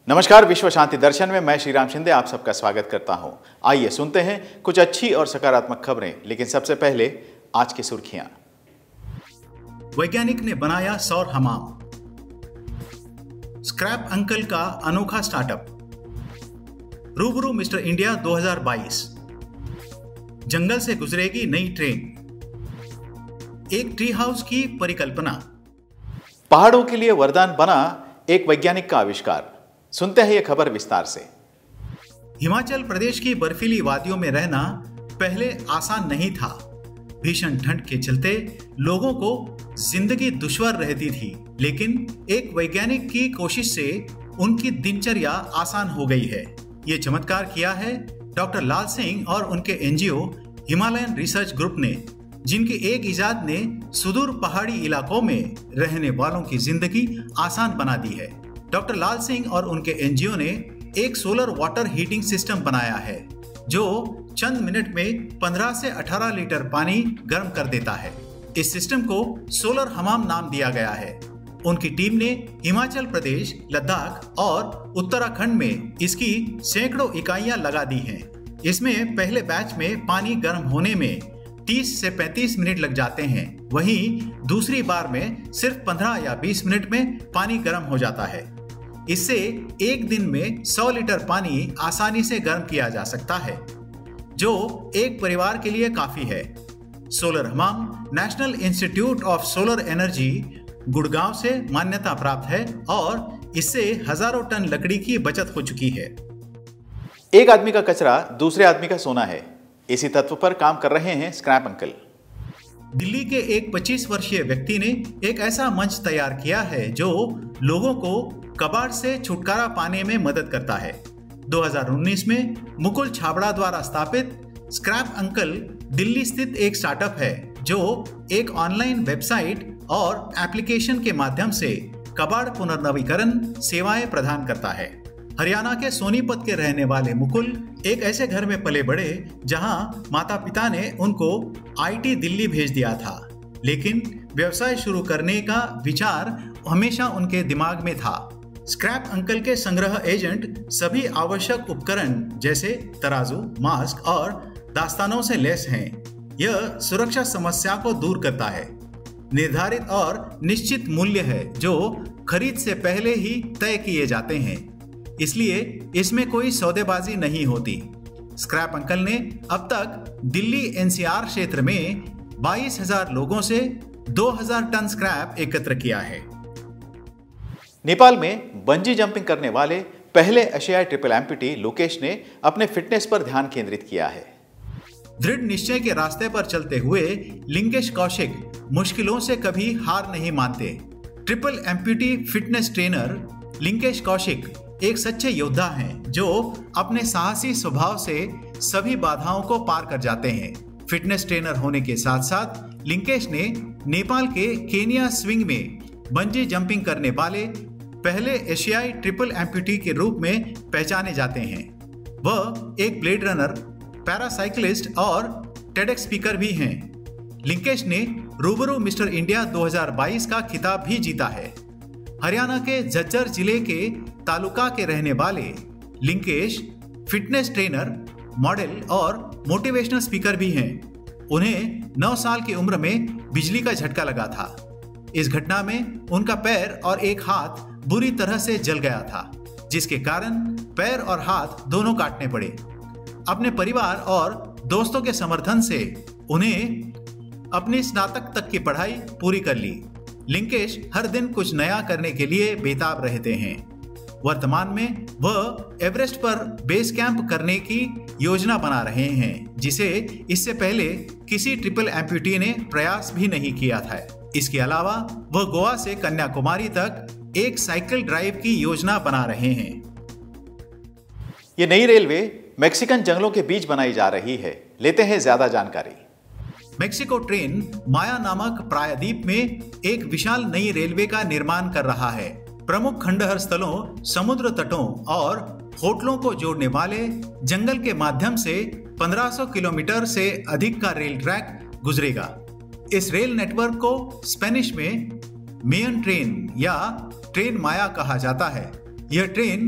नमस्कार, विश्व शांति दर्शन में मैं श्रीराम शिंदे आप सबका स्वागत करता हूं। आइए सुनते हैं कुछ अच्छी और सकारात्मक खबरें, लेकिन सबसे पहले आज की सुर्खियां। वैज्ञानिक ने बनाया सौर हमाम। स्क्रैप अंकल का अनोखा स्टार्टअप। रूबरू मिस्टर इंडिया 2022। जंगल से गुजरेगी नई ट्रेन। एक ट्री हाउस की परिकल्पना। पहाड़ों के लिए वरदान बना एक वैज्ञानिक का आविष्कार। सुनते हैं यह खबर विस्तार से। हिमाचल प्रदेश की बर्फीली वादियों में रहना पहले आसान नहीं था। भीषण ठंड के चलते लोगों को जिंदगी दुश्वार रहती थी, लेकिन एक वैज्ञानिक की कोशिश से उनकी दिनचर्या आसान हो गई है। ये चमत्कार किया है डॉक्टर लाल सिंह और उनके एनजीओ हिमालयन रिसर्च ग्रुप ने, जिनकी एक इजाद ने सुदूर पहाड़ी इलाकों में रहने वालों की जिंदगी आसान बना दी है। डॉक्टर लाल सिंह और उनके एनजीओ ने एक सोलर वाटर हीटिंग सिस्टम बनाया है जो चंद मिनट में 15 से 18 लीटर पानी गर्म कर देता है। इस सिस्टम को सोलर हमाम नाम दिया गया है। उनकी टीम ने हिमाचल प्रदेश, लद्दाख और उत्तराखंड में इसकी सैकड़ों इकाइयां लगा दी हैं। इसमें पहले बैच में पानी गर्म होने में 30 से 35 मिनट लग जाते हैं, वहीं दूसरी बार में सिर्फ 15 या 20 मिनट में पानी गर्म हो जाता है। इससे एक दिन में 100 लीटर पानी आसानी से गर्म किया जा सकता है, जो एक परिवार के लिए काफी है। सोलर हमाम National Institute of Solar Energy Gurgaon से मान्यता प्राप्त है और इससे हजारों टन लकड़ी की बचत हो चुकी है। एक आदमी का कचरा दूसरे आदमी का सोना है, इसी तत्व पर काम कर रहे हैं स्क्रैप अंकल। दिल्ली के एक 25 वर्षीय व्यक्ति ने एक ऐसा मंच तैयार किया है जो लोगों को कबाड़ से छुटकारा पाने में मदद करता है। 2019 में मुकुल छाबड़ा द्वारा स्थापित स्क्रैप अंकल दिल्ली स्थित एक स्टार्टअप है जो एक ऑनलाइन वेबसाइट और एप्लीकेशन के माध्यम से कबाड़ पुनर्नवीकरण सेवाएं प्रदान करता है। हरियाणा के सोनीपत के रहने वाले मुकुल एक ऐसे घर में पले बड़े जहां माता पिता ने उनको आईटी दिल्ली भेज दिया था, लेकिन व्यवसाय शुरू करने का विचार हमेशा उनके दिमाग में था। स्क्रैप अंकल के संग्रह एजेंट सभी आवश्यक उपकरण जैसे तराजू, मास्क और दास्तानों से लैस हैं। यह सुरक्षा समस्या को दूर करता है। निर्धारित और निश्चित मूल्य है जो खरीद से पहले ही तय किए जाते हैं, इसलिए इसमें कोई सौदेबाजी नहीं होती। स्क्रैप अंकल ने अब तक दिल्ली एनसीआर क्षेत्र में 22,000 लोगों से 2,000 टन स्क्रैप एकत्र किया है। नेपाल में बंजी जंपिंग करने वाले पहले एशियाई ट्रिपल एम्पूटी लोकेश ने अपने फिटनेस पर ध्यान केंद्रित किया है। दृढ़ निश्चय के रास्ते पर चलते हुए लिंकेश कौशिक मुश्किलों से कभी हार नहीं मानते। Triple amputee fitness trainer Linkesh Kaushik एक सच्चे योद्धा हैं जो अपने साहसी स्वभाव से सभी बाधाओं को पार कर जाते हैं। फिटनेस ट्रेनर होने के साथ साथ लिंकेश ने नेपाल के केनिया स्विंग में बंजी जंपिंग करने वाले पहले एशियाई ट्रिपल एम्पूटी के रूप में पहचाने जाते हैं। वह एक ब्लेड रनर, पैरासाइक्लिस्ट और टेडेक्स स्पीकर भी हैं। लिंकेश ने रूबरू मिस्टर इंडिया 2022 का खिताब भी जीता है। हरियाणा के झज्जर जिले के तालुका के रहने वाले लिंकेश फिटनेस ट्रेनर, मॉडल और मोटिवेशनल स्पीकर भी हैं। उन्हें 9 साल की उम्र में बिजली का झटका लगा था। इस घटना में उनका पैर और एक हाथ बुरी तरह से जल गया था, जिसके कारण पैर और हाथ दोनों काटने पड़े। अपने परिवार और दोस्तों के समर्थन से उन्हें अपनी स्नातक तक की पढ़ाई पूरी कर ली। लिंकेश हर दिन कुछ नया करने के लिए बेताब रहते हैं। वर्तमान में वह एवरेस्ट पर बेस कैंप करने की योजना बना रहे हैं, जिसे इससे पहले किसी ट्रिपल एम्पूटी ने प्रयास भी नहीं किया था। इसके अलावा वह गोवा से कन्याकुमारी तक एक साइकिल ड्राइव की योजना बना रहे हैं। ये नई रेलवे मैक्सिकन जंगलों के बीच बनाई जा रही है। लेते हैं ज्यादा जानकारी। मेक्सिको ट्रेन माया नामक प्रायद्वीप में एक विशाल नई रेलवे का निर्माण कर रहा है। प्रमुख खंडहर स्थलों, समुद्र तटों और होटलों को जोड़ने वाले जंगल के माध्यम से 1500 किलोमीटर से अधिक का रेल ट्रैक गुजरेगा। इस रेल नेटवर्क को स्पेनिश में मेयन ट्रेन या ट्रेन माया कहा जाता है। यह ट्रेन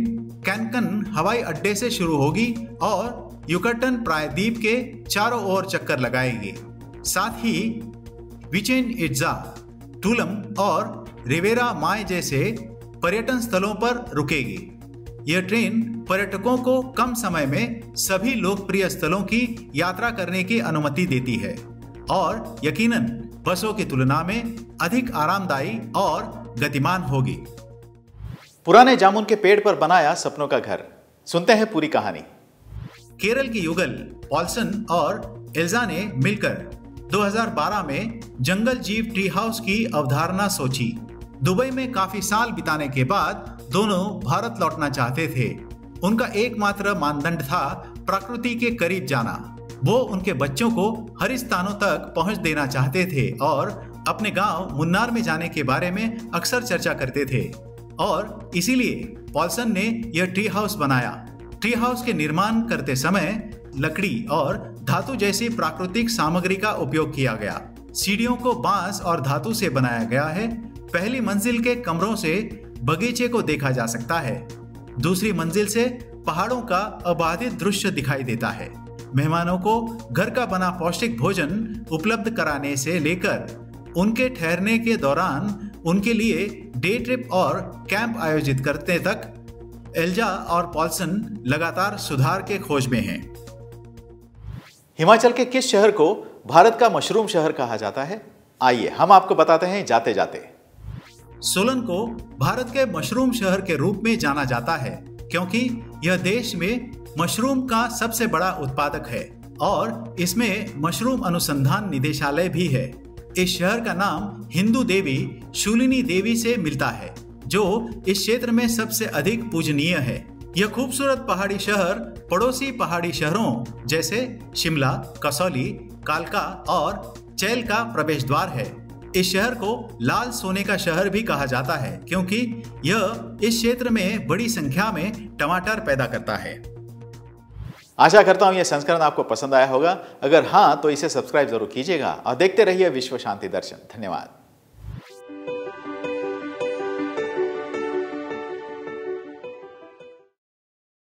कैनकन हवाई अड्डे से शुरू होगी और युकटन प्रायद्वीप के चारों ओर चक्कर लगाएगी। साथ ही विचेन इट्जा, टूलम और रिवेरा माय जैसे पर्यटन स्थलों पर रुकेगी। यह ट्रेन पर्यटकों को कम समय में सभी लोकप्रिय स्थलों की यात्रा करने की अनुमति देती है और यकीनन बसों की तुलना में अधिक आरामदायी और गतिमान होगी। पुराने जामुन के पेड़ पर बनाया सपनों का घर, सुनते हैं पूरी कहानी। केरल की युगल पॉल्सन और एल्जा ने मिलकर 2012 में जंगल जीव ट्री हाउस की अवधारणा सोची। दुबई में काफी साल बिताने के बाद दोनों भारत लौटना चाहते थे। उनका एकमात्र मानदंड था प्रकृति के करीब जाना। वो उनके बच्चों को हरिस्तानों तक पहुंच देना चाहते थे और अपने गांव मुन्नार में जाने के बारे में अक्सर चर्चा करते थे और इसीलिए पॉल्सन ने यह ट्री हाउस बनाया। ट्री हाउस के निर्माण करते समय लकड़ी और धातु जैसी प्राकृतिक सामग्री का उपयोग किया गया। सीढ़ियों को बांस और धातु से बनाया गया है। पहली मंजिल के कमरों से बगीचे को देखा जा सकता है। दूसरी मंजिल से पहाड़ों का अबाधित दृश्य दिखाई देता है। मेहमानों को घर का बना पौष्टिक भोजन उपलब्ध कराने से लेकर उनके ठहरने के दौरान उनके लिए डे ट्रिप और कैंप आयोजित करने तक एल्जा और पॉल्सन लगातार सुधार के खोज में हैं। हिमाचल के किस शहर को भारत का मशरूम शहर कहा जाता है? आइए हम आपको बताते हैं जाते जाते। सोलन को भारत के मशरूम शहर के रूप में जाना जाता है क्योंकि यह देश में मशरूम का सबसे बड़ा उत्पादक है और इसमें मशरूम अनुसंधान निदेशालय भी है। इस शहर का नाम हिंदू देवी शूलिनी देवी से मिलता है जो इस क्षेत्र में सबसे अधिक पूजनीय है। यह खूबसूरत पहाड़ी शहर पड़ोसी पहाड़ी शहरों जैसे शिमला, कसौली, कालका और चैल का प्रवेश द्वार है। इस शहर को लाल सोने का शहर भी कहा जाता है क्योंकि यह इस क्षेत्र में बड़ी संख्या में टमाटर पैदा करता है। आशा करता हूं यह संस्करण आपको पसंद आया होगा। अगर हाँ तो इसे सब्सक्राइब जरूर कीजिएगा और देखते रहिए विश्व शांति दर्शन। धन्यवाद।